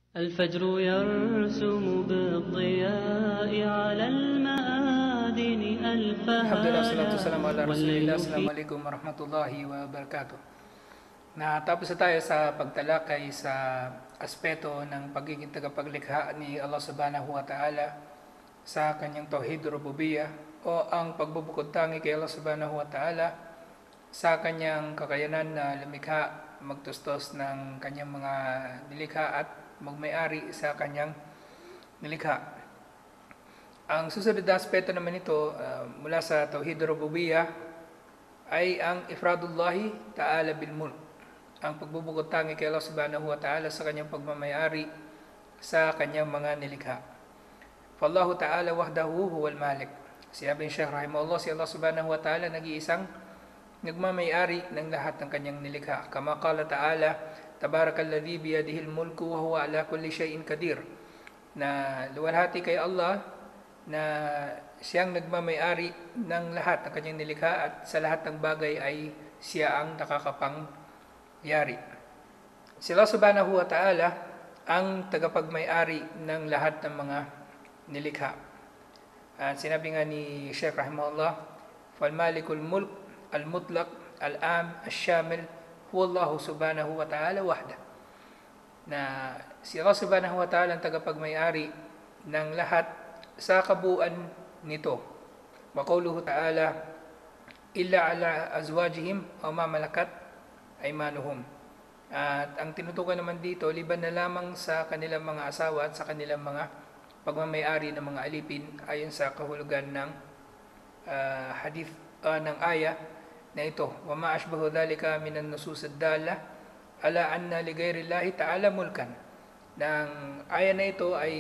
الفجر يرسم بالضياء على المآذن Alhamdulillah, salatu ألفهادا wassalamu ala والليل rasulillah. في Assalamualaikum warahmatullahi wabarakatuh. Natapos na tayo sa pagtalakay sa aspeto ng pagiging tagapaglikha ni Allah subhanahu wa ta'ala sa kanyang tauhid rububiyyah o ang pagbubukod tangi kay Allah subhanahu wa ta'ala sa kanyang kakayanan na lumikha, magtustos ng kanyang mga nilikha at magmay-ari sa kanyang nilikha. Ang susunod na aspeto naman ito mula sa Tauhid Rububiyyah ay ang Ifradullahi Ta'ala bil Mulk, ang pagbubukod tangi kay Allah subhanahu wa ta'ala sa kanyang pagmamayari sa kanyang mga nilikha. Fallahu ta'ala wahdahu huwal malik. Sinabi ni Shaykh rahimahullah, si Allah subhanahu wa ta'ala nag-iisang nagmamayari ng lahat ng kanyang nilikha. Kama qala ta'ala, tabarakalladhi biyadihil mulku wa huwa ala kulli shay'in qadir. Na luwalhati kay Allah na siyang nagmamayari ng lahat ng kanyang nilikha at sa lahat ng bagay ay siya ang nakakapangyari. Si Allah subhanahu wa ta'ala ang tagapagmayari ng lahat ng mga nilikha. At sinabi nga ni Shaykh rahimahullah, فَالْمَالِكُ الْمُلْكُ الْمُطْلَقُ الْعَامُ الشَّامِلُ هُوَ اللَّهُ سُبْحَانَهُ وَتَعَالَى وَحْدَهُ. Na si Allah subhanahu wa ta'ala ang tagapagmayari ng lahat sa kabuuan nito. Wa qawluhu ta'ala, illa ala azwajihim o ma malakat aymanuhum. At ang tinutukoy naman dito, liban na lamang sa kanilang mga asawa at sa kanilang mga pagmamayari ng mga alipin ayon sa kahulugan ng hadith ng aya na ito. Wa ma ashbahu dhalika minan nusus ad-dalla ala anna li ghayrillahi ta'ala mulkan. Nang aya na ito ay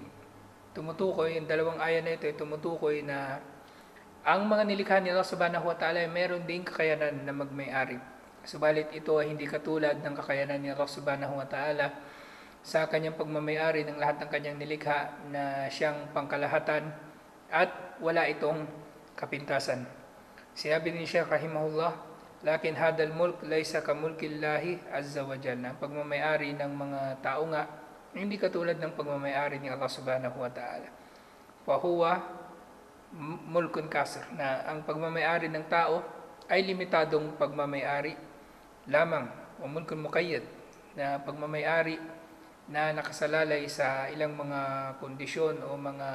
tumutukoy, yung dalawang aya na ito ay tumutukoy na ang mga nilikha ni Allah subhanahu wa ta'ala ay meron ding kakayanan na magmay-ari. Subalit ito ay hindi katulad ng kakayanan ni Allah subhanahu wa ta'ala sa kanyang pagmamayari ng lahat ng kanyang nilikha na siyang pangkalahatan at wala itong kapintasan. Sinabi ni Shaykh rahimahullah, lakin hadal mulk laysa ka mulkillahi azza wa jalla. Ang pagmamayari ng mga tao nga hindi katulad ng pagmamayari ni Allah subhanahu wa ta'ala. Wa huwa mulkun kasir, na ang pagmamayari ng tao ay limitadong pagmamayari lamang. Wa mulkun muqayyad, na pagmamayari na nakasalalay sa ilang mga kondisyon o mga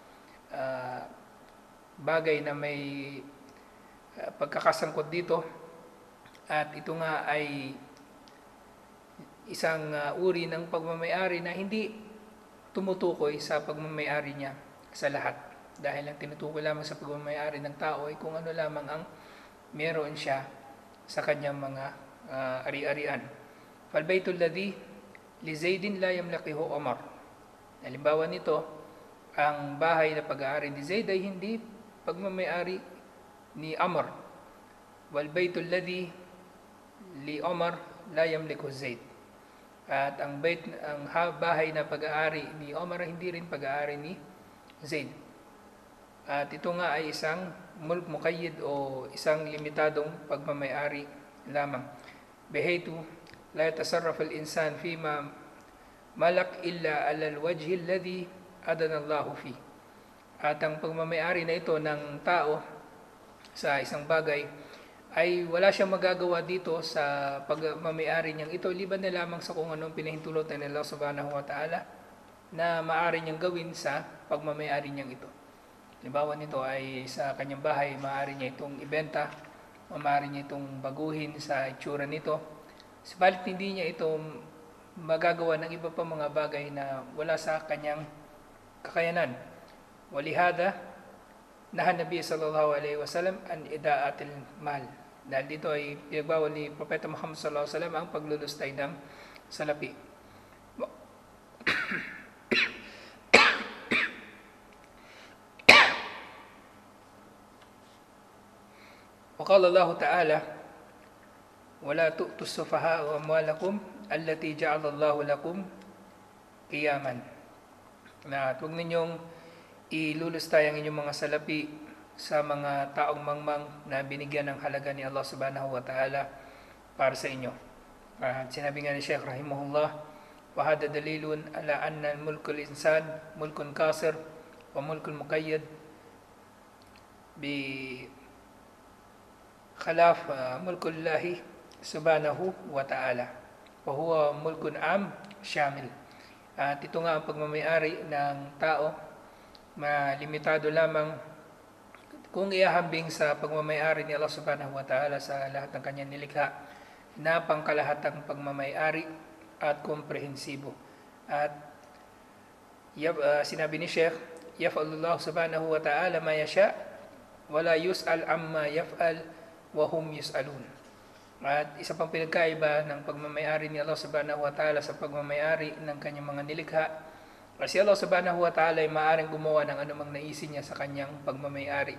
bagay na may pagkakasangkot dito. At ito nga ay isang uri ng pagmamayari na hindi tumutukoy sa pagmamayari niya sa lahat. Dahil ang tinutukoy lamang sa pagmamayari ng tao ay kung ano lamang ang meron siya sa kanyang mga ari-arian. Falbaytul ladhi li Zaydin la yamlakihu Omar. Halimbawa nito, ang bahay na pag-aari ni Zayd ay hindi pagmamayari ni Amr. Walbaytul ladhi li Omar la yamliku Zayd. At ang bahay na pag-aari ni Omar hindi rin pag-aari ni Zayd. At ito nga ay isang mulk muqayyid o isang limitadong pagmamayari lamang. Bihaytu la yatasarrafu al-insan fima malak illa ala al-wajhi alladhi adana Allahu fi. At ang pagmamayari na ito ng tao sa isang bagay ay wala siyang magagawa dito sa pagmamayari niyang ito liban na lamang sa kung anong pinahintulot ng Allah subhanahu wa ta'ala na maaari niyang gawin sa pagmamayari niyang ito. Halimbawa nito ay sa kanyang bahay, maaari niya itong ibenta o maaari niya itong baguhin sa itsura nito. Subalit hindi niya ito magagawa ng iba pa mga bagay na wala sa kanyang kakayanan. Walihada nahan Nabi sallallahu alaihi wasallam an idaatil mal. Dahil dito ay pinagbawal ni Propeta Muhammad sallallahu alaihi wasallam ang paglulustay ng salapi. وقال الله تعالى ولا تؤتوا السفهاء أموالكم التي جعل الله لكم قياما. Na huwag ninyong ilulustay ang inyong mga salapi sa mga taong mangmang na binigyan ng halaga ni Allah subhanahu wa ta'ala para sa inyo. Sinabi nga ni Shaykh rahimahullah, وهذا دليل على أن ملك الإنسان ملك قاصر وملك مقيد بخلاف ملك الله سبحانه وتعالى وهو ملك عام شامل. At ito nga ang pagmamayari ng tao, malimitado lamang kung iahambing sa pagmamayari ni Allah subhanahu wa ta'ala sa lahat ng kanyang nilikha na pangkalahatang pagmamayari at komprehensibo. At sinabi ni Sheikh, yaf'alullahu subhanahu wa ta'ala ma yasha wala yus'al amma yaf'al wa hum yus'alun. At isa pang pinagkaiba ng pagmamayari ni Allah subhanahu wa ta'ala sa pagmamayari ng kanyang mga nilikha, kasi Allah subhanahu wa ta'ala ay maaaring gumawa ng anumang naisin niya sa kanyang pagmamayari.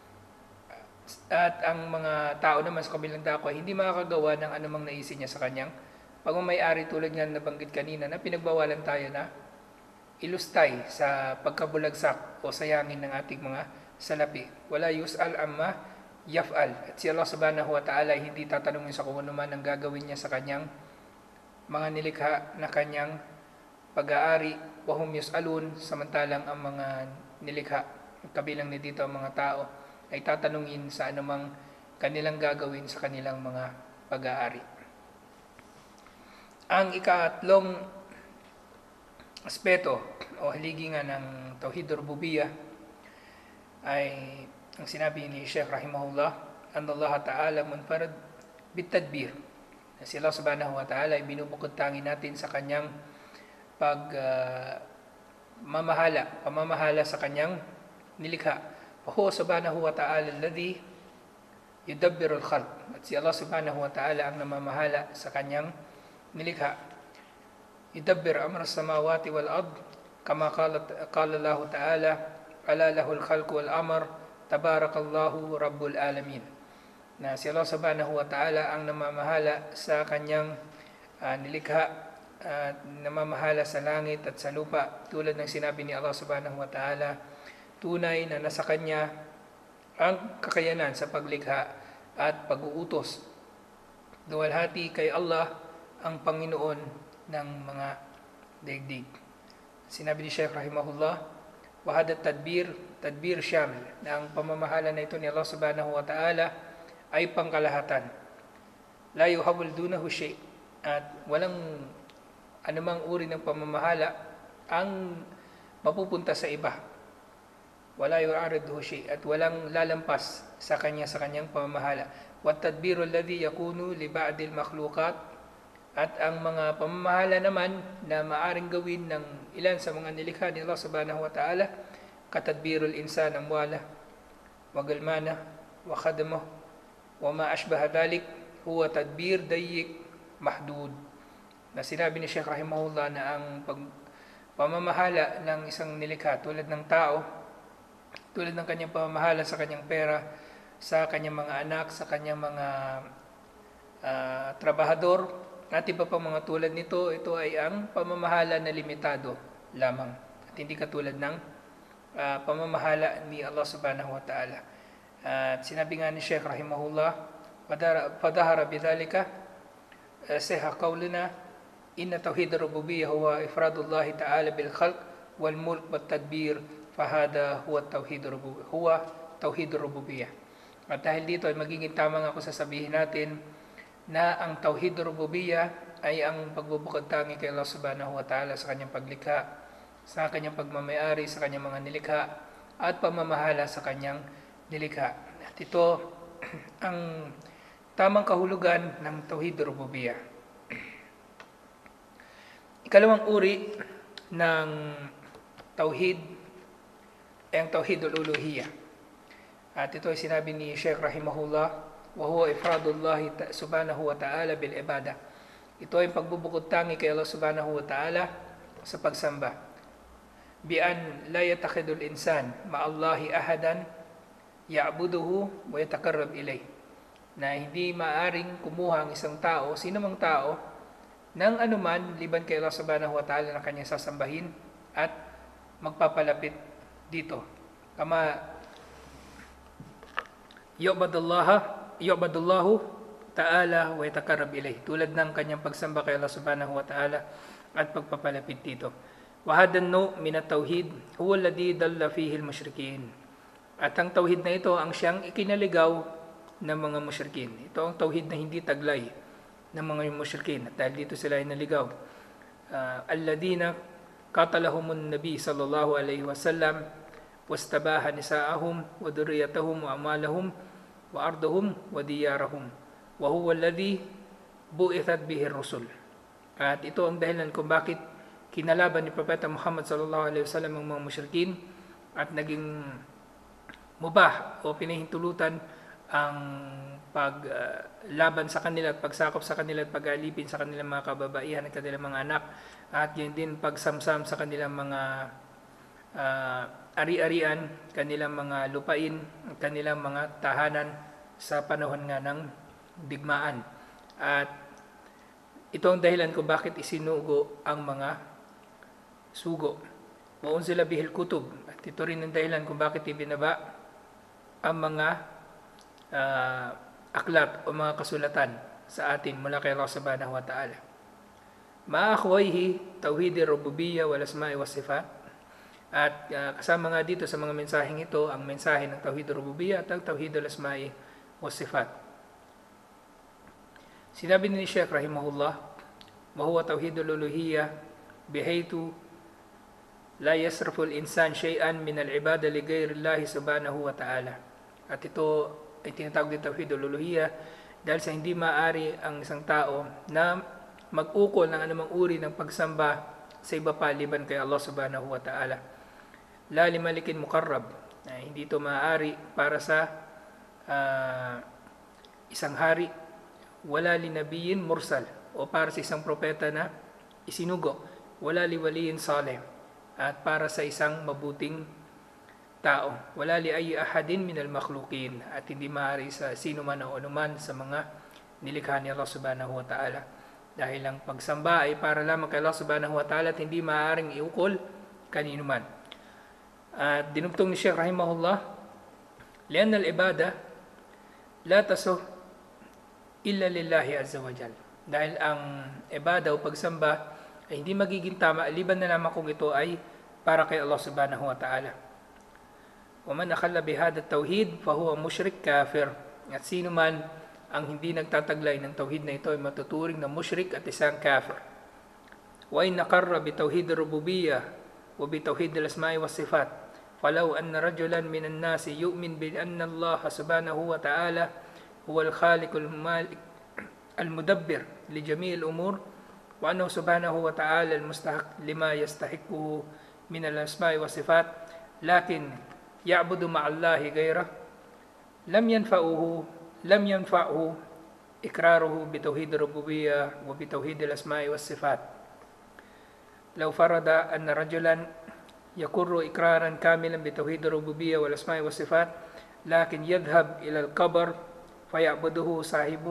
At ang mga tao naman sa kabilang dako ay hindi makakagawa ng anumang naisin niya sa kanyang pagmamayari, tulad nga nabanggit kanina na pinagbawalan tayo na ilustay sa pagkabulagsak o sayangin ng ating mga salapi. Wala yus'al amma yaf'al. At si Allah subhanahu wa ta'ala ay hindi tatanungin sa kung ano man ang gagawin niya sa kanyang mga nilikha na kanyang pag-aari. Wahum yus'alun, samantalang ang mga nilikha, kabilang na dito ang mga tao, ay tatanungin sa anumang kanilang gagawin sa kanilang mga pag-aari. Ang ikatlong aspeto o haligi nga ng Tauhid Rububiyyah ay ang sinabi ni Sheikh rahimahullah, an Allah Ta'ala munfarad bitadbir. Si Allah subhanahu wa ta'ala ay binubukod tangi natin sa kanyang pamamahala sa kanyang nilikha. Huwa subhanahu wa ta'ala alladhi yudabbiru al-khalq. At si Allah subhanahu wa ta'ala ang namamahala sa kanyang nilikha. Yudabbir amra samawati wal ard kama qala Allah ta'ala ala lahul khalq wal amr tabarakallahu rabbul alamin. Na si Allah subhanahu wa ta'ala ang namamahala sa kanyang nilikha, namamahala sa langit at sa lupa, tulad ng sinabi ni Allah subhanahu wa ta'ala, tunay na nasa kanya ang kakayanan sa paglikha at pag-uutos. Duwalhati kay Allah ang Panginoon ng mga daigdig. Sinabi ni Sheikh rahimahullah, wahada tadbir syamil, na ang pamamahala na ito ni Allah subhanahu wa ta'ala ay pangkalahatan. La yuhawwal dunahu shay', at walang anumang uri ng pamamahala ang mapupunta sa iba. Wala yu'ariduhu shay', at walang lalampas sa kanyang pamamahala. Wat tadbiru alladhi yakunu li ba'dil makhluqat, at ang mga pamamahala naman na maaring gawin ng ilan sa mga nilikha ni Allah subhanahu wa ta'ala, katadbirul insan amwala wa galmana wa khadamah wa ma ashbaha dhalik huwa tadbir dayyik mahdud. Na sinabi ni Sheikh rahimahullah na ang pamamahala ng isang nilikha tulad ng tao, tulad ng kanyang pamamahala sa kanyang pera, sa kanyang mga anak, sa kanyang mga trabahador, at iba pang mga tulad nito, ito ay ang pamamahala na limitado lamang at hindi katulad ng pamamahala ni Allah subhanahu wa ta'ala. At sinabi nga ni Sheikh rahimahullah, padahara bidhalika seha qawluna inna tawhid rububiyyah huwa ifradullah ta'ala bil khalq wal mulk wat tadbir fahada huwa tawhid rububiyyah. At dahil dito ay magiging tama nga kung sasabihin natin na ang tauhid rububiyyah ay ang pagbubukod tangi kay Allah subhanahu wa ta'ala sa kanyang paglikha, sa kanyang pagmamayari sa kanyang mga nilikha, at pamamahala sa kanyang nilikha. At ito ang tamang kahulugan ng tauhid rububiyyah. Ikalawang uri ng tauhid ay ang tauhidul uluhiyyah. At ito ay sinabi ni Sheikh rahimahullah, wa huwa ifradullah subhanahu wa ta'ala bil ibadah. Ito ay pagbubukod tangi kay Allah subhanahu wa ta'ala sa pagsamba. Bi an la yatakhidul insan ma'allahi ahadan ya'buduhu wa yatakarrab ilay. Na hindi maaring kumuha ang isang tao, sino mang tao, ng anuman liban kay Allah subhanahu wa ta'ala na kanyang sasambahin at magpapalapit dito. Kama yu'badullahu ta'ala wa yatakarrab ilayh. Tulad ng kanyang pagsamba kay Allah subhanahu wa ta'ala at pagpapalapit dito. وَهَذَا النَّوْءُ مِنَ التَّوْحِيدِ هُوَ الَّذِي ضَلَّ فِيهِ الْمُشْرِكِينَ. At ang tauhid na ito ang siyang ikinaligaw ng mga musyrikin. Ito ang tauhid na hindi taglay ng mga musyrikin at dahil dito sila ay naligaw. Alladina qatalahumun nabi sallallahu alaihi wasallam wastabaha nisaahum wa dhurriyyatahum wa amalahum wa ardahum wa diyarahum wa huwa alladhi bu'ithat bihi ar-rusul. At ito ang dahilan kung bakit kinalaban ni Propeta Muhammad sallallahu alaihi wasallam ang mga musyrikin at naging mubah o pinahintulutan ang paglaban sa kanila at pagsakop sa kanila at pag-alipin sa kanilang mga kababaihan at kanilang mga anak at yun din pagsamsam sa kanilang mga ari-arian, kanilang mga lupain, kanilang mga tahanan sa panahon nga ng digmaan. At ito ang dahilan kung bakit isinugo ang mga sugo. Waunzila bihil kutub. At ito rin ang dahilan kung bakit ibinaba ang mga aklat o mga kasulatan sa atin mula kay Allah subhanahu wa ta'ala. Ma'akhwayhi tawhid ar-rububiyyah wal asma'i was sifat. At kasama nga dito sa mga mensaheng ito ang mensahe ng tawhid ar-rububiyyah at ang tawhid al-asma'i was sifat. Sinabi ni Sheikh rahimahullah, wa huwa tawhid al-uluhiyyah bihaytu la yasrafu al-insan shay'an min al-ibada li ghayri Allah subhanahu wa ta'ala. At ito ay tinatawag din tawhid al-uluhiyyah dahil sa hindi maaari ang isang tao na mag-ukol ng anumang uri ng pagsamba sa iba pa liban kay Allah subhanahu wa ta'ala. La limalikin muqarrab, hindi ito maaari para sa isang hari, wala linabiyin mursal o para sa isang propeta na isinugo, wala liwaliyin saleh at para sa isang mabuting tao, wala li ay ahadin min al-makhluqin at hindi maaari sa sino man o anuman sa mga nilikha ni Allah subhanahu wa ta'ala. Dahil ang pagsamba ay para lamang kay Allah subhanahu wa ta'ala at hindi maaaring iukol kanino man. At dinugtong ni Sheikh rahimahullah, lian al-ibada la tasuh illa lillahi azza wa jal. Dahil ang ibada o pagsamba ay hindi magiging tama liban na lamang kung ito ay para kay Allah subhanahu wa ta'ala. Wa man akhalla bihada at-tauhid fa huwa musyrik kafir. At sino man ang hindi nagtataglay ng tauhid na ito ay matuturing na musyrik at isang kafir. Wa in naqarra bi tauhid ar-rububiyyah wa bi tauhid al-asma'i was sifat falau anna rajulan minan nasi yu'min bi anna Allah subhanahu wa ta'ala huwa al-khaliq al-malik al-mudabbir li jami' al-umur wa annahu subhanahu wa ta'ala al-mustahaq lima yastahiquhu min al-asma'i was sifat lakin ya'budu ma'allahi ghayrah lam yanfa'uhu ikraruhu bi tauhid ar-rububiyyah wa bi tauhid al-asma'i was sifat. Law farada anna rajulan yaqurru ikraran kamilan bi tauhid ar-rububiyyah wal asma'i was sifat lakin yadhhab ila al-qabr faya'budu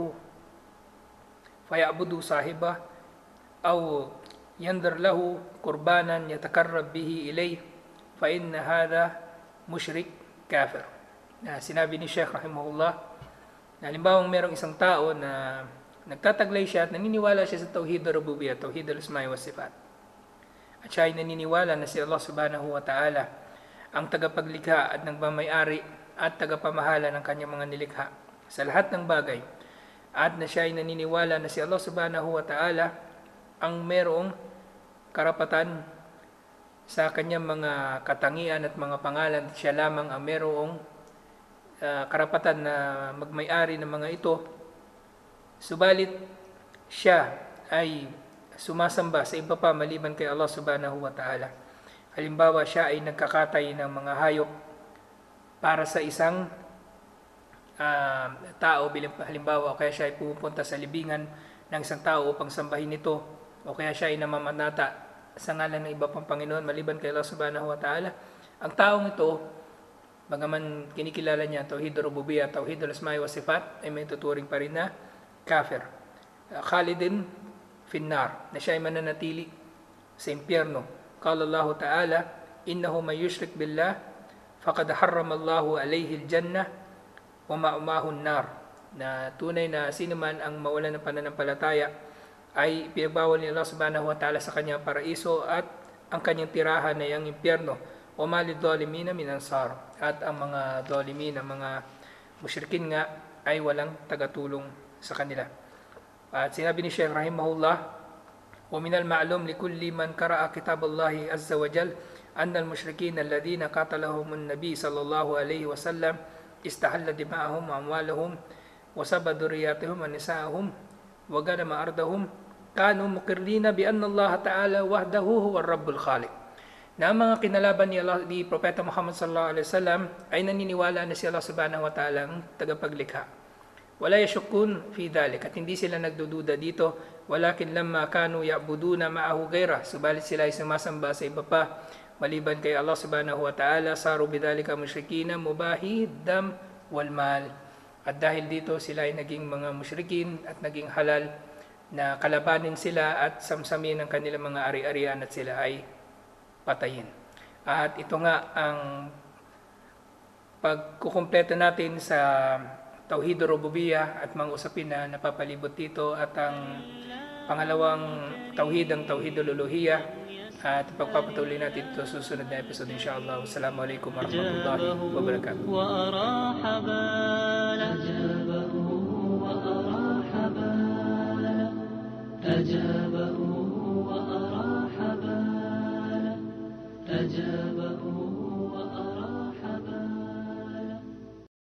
sahibah aw yandar lahu qurbanan yatakarrab bihi ilayh fa inna hadha musyrik kafir. Sinabi ni Sheikh rahimahullah na halimbawa merong isang tao na nagtataglay siya at naniniwala siya sa tauhid ar-rububiyyah, tauhid al-asma'i was sifat. At siya ay naniniwala na si Allah subhanahu wa ta'ala ang tagapaglikha at nagmamayari at tagapamahala ng kanyang mga nilikha sa lahat ng bagay. At na siya ay naniniwala na si Allah subhanahu wa ta'ala ang merong karapatan sa kanyang mga katangian at mga pangalan. Siya lamang ang merong karapatan na magmay-ari ng mga ito. Subalit siya ay sumasamba sa iba pa maliban kay Allah subhanahu wa ta'ala. Halimbawa, siya ay nagkakatay ng mga hayop para sa isang tao, halimbawa, o kaya siya ay pupunta sa libingan ng isang tao upang sambahin ito, o kaya siya ay namamanata sa ngalan ng iba pang Panginoon maliban kay Allah subhanahu wa ta'ala. Ang taong ito, bagaman kinikilala niya tauhid ar-rububiyyah, tauhid al-asma'i was sifat, ay may tuturing pa rin na kafir. Khalidin finnar, na siya ay mananatili sa impyerno. Qala Allah ta'ala, innahu may yushrik billah faqad harrama Allahu alayhi al-jannah wa ma'umahu an-nar. Na tunay na sino man ang mawalan ng pananampalataya ay pinagbawal ni Allah subhanahu wa ta'ala sa kanyang paraiso at ang kanyang tirahan ay ang impyerno. O malid dhalimina min ansar, at ang mga dhalimin, ang mga musyrikin nga ay walang tagatulong sa kanila. At sinabi ni Shaykh rahimahullah, wa minal ma'lum likulli man qara'a kitaballahi azza wa jal anna al-musyrikin alladhina qatalahum an-nabi sallallahu alayhi wa sallam istahalla dima'ahum wa amwalahum wa saba dhurriyyatihim wa nisa'ahum wa ganama ardahum kanu muqirrina bi anna Allah ta'ala wahdahu huwa ar-rabbul khaliq. Na mga kinalaban ni Propeta Muhammad sallallahu alaihi wasallam ay naniniwala na si Allah subhanahu wa ta'ala ang tagapaglikha. Wala yashukun fi dhalik, at hindi sila nagdududa dito. Walakin lamma kanu ya'buduna ma'ahu ghaira, subalit sila ay sumasamba sa iba pa maliban kay Allah subhanahu wa ta'ala, saru bidhalika musyrikina mubahi dam wal mal. At dahil dito sila ay naging mga musyrikin at naging halal na kalabanin sila at samsamin ang kanilang mga ari-arian at sila ay patayin. At ito nga ang pagkukumpleto natin sa Tauhid Rububiyyah at mga usapin na napapalibot dito, at ang pangalawang tauhid, ang Tauhid Uluhiyyah, at pagpapatuloy natin ito sa susunod na episode inshallah. Wassalamualaikum warahmatullahi wabarakatuh. أجابه وأراح باله